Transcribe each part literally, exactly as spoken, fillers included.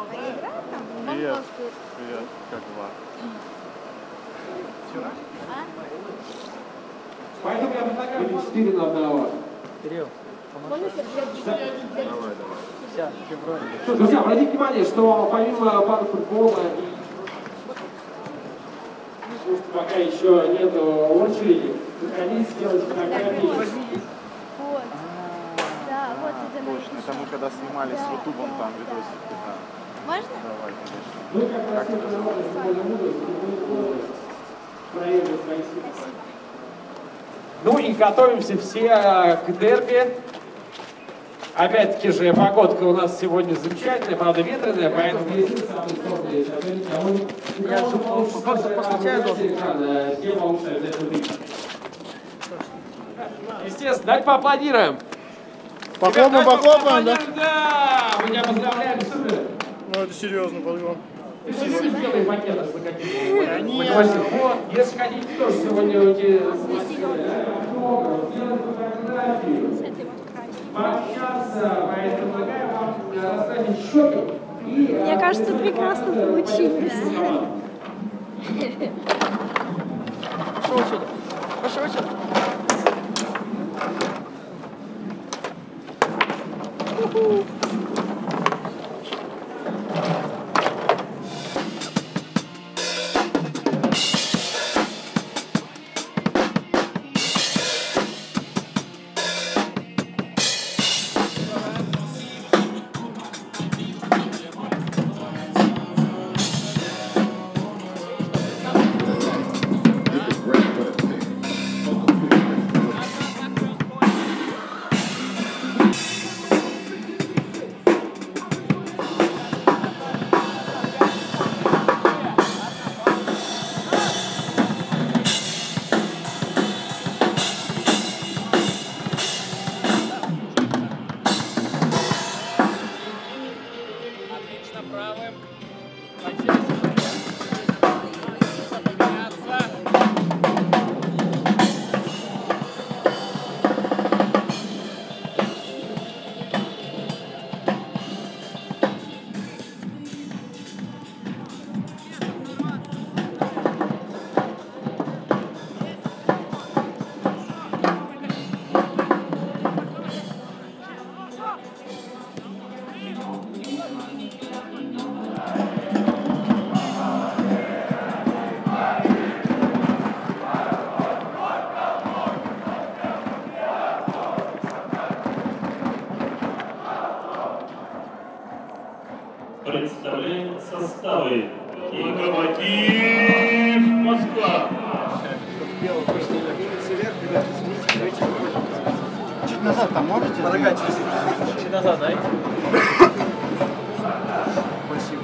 Привет. Привет. Как дела? Вчера? Поэтому я предлагаю четыре на одного. Кирилл, Давай, давай. вся, февраль. Что, друзья, обратите внимание, что помимо панк-футбола и пока еще нет очереди, приходите сделать фотографии. Вот. Да, вот это Точно. Это мы когда снимали с Ютубом там видосики. Да. Можно? Давай, конечно. Ну, как раз это футбольная мудрость, проверить свои силы. Ну и готовимся все к дерби. Опять-таки же, погодка у нас сегодня замечательная, правда ветреная, поэтому если самый сложный соперник, Я же после чая должен. тем лучше обязательно. Естественно, давайте поаплодируем. Похлопаем, похлопаем, да? Да, мы тебя поздравляем, супер. Ну это серьезно, подъем. Спасибо. Белые пакеты с логотипом. Вот, если хотите, тоже сегодня уйти сделать фотографию, пообщаться, поэтому предлагаю вам расставить счеты. Мне кажется, прекрасно получилось. Пошел сюда. Пошел сюда. Уху. Представляем составы. Локомотив Москва. Чуть назад там можете? Порогать чуть назад, дайте. Спасибо.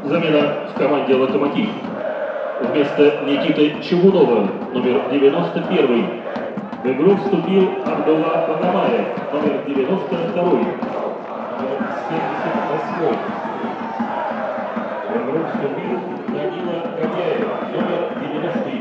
Замена в команде «Локомотив». Вместо Никиты Чугунова, номер девяносто первый, в игру вступил Абдулла Панамаев, номер девяносто второй, номер семьдесят восьмой. В игру вступил Данила Кабяев, номер девяностый.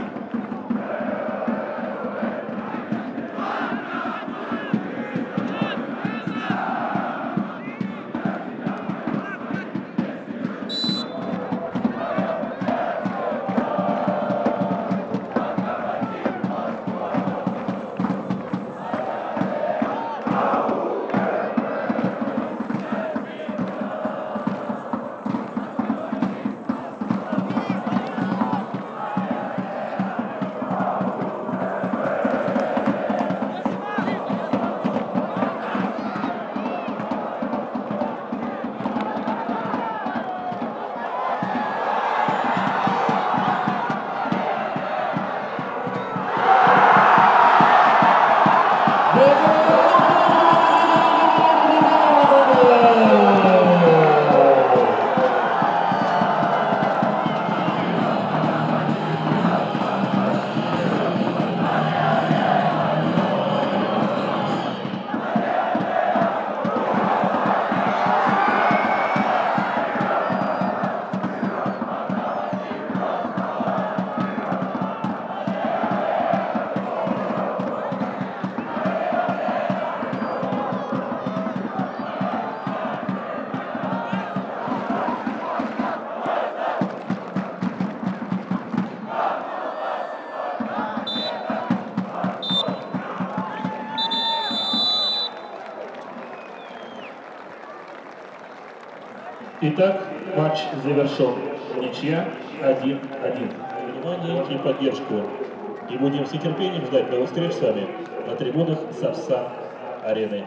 Итак, матч завершен. Ничья один один. Внимание и поддержку. И будем с нетерпением ждать новых встреч с вами на трибунах Сапсан-арены.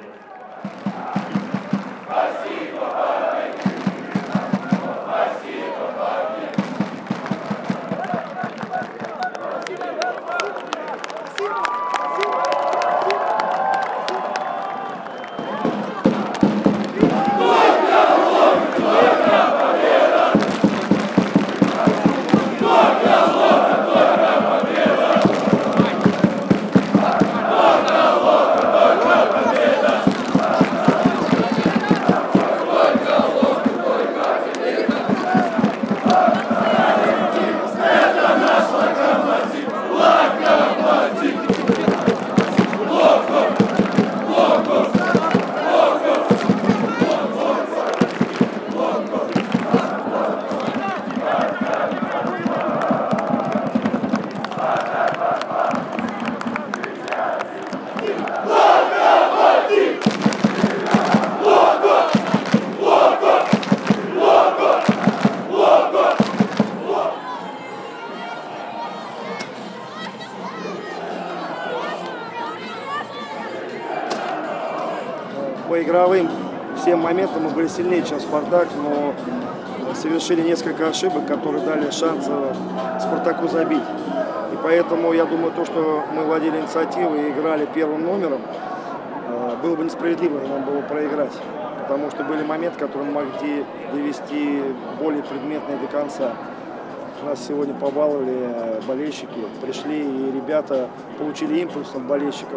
По игровым всем моментам мы были сильнее, чем «Спартак», но совершили несколько ошибок, которые дали шанс «Спартаку» забить. И поэтому я думаю, то, что мы владели инициативой и играли первым номером, было бы несправедливо нам было проиграть. Потому что были моменты, которые мы могли довести более предметные до конца. Нас сегодня побаловали болельщики, пришли, и ребята получили импульс от болельщиков,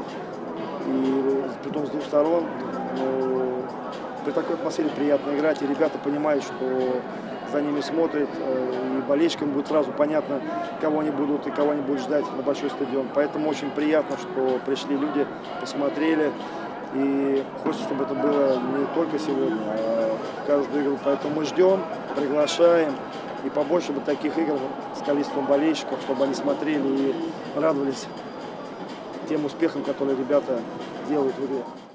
и притом с двух сторон. Но при такой атмосфере приятно играть, и ребята понимают, что за ними смотрят, и болельщикам будет сразу понятно, кого они будут и кого они будут ждать на большой стадион. Поэтому очень приятно, что пришли люди, посмотрели, и хочется, чтобы это было не только сегодня, а в каждую игру. Поэтому мы ждем, приглашаем, и побольше бы таких игр с количеством болельщиков, чтобы они смотрели и радовались тем успехам, которые ребята делают в игре.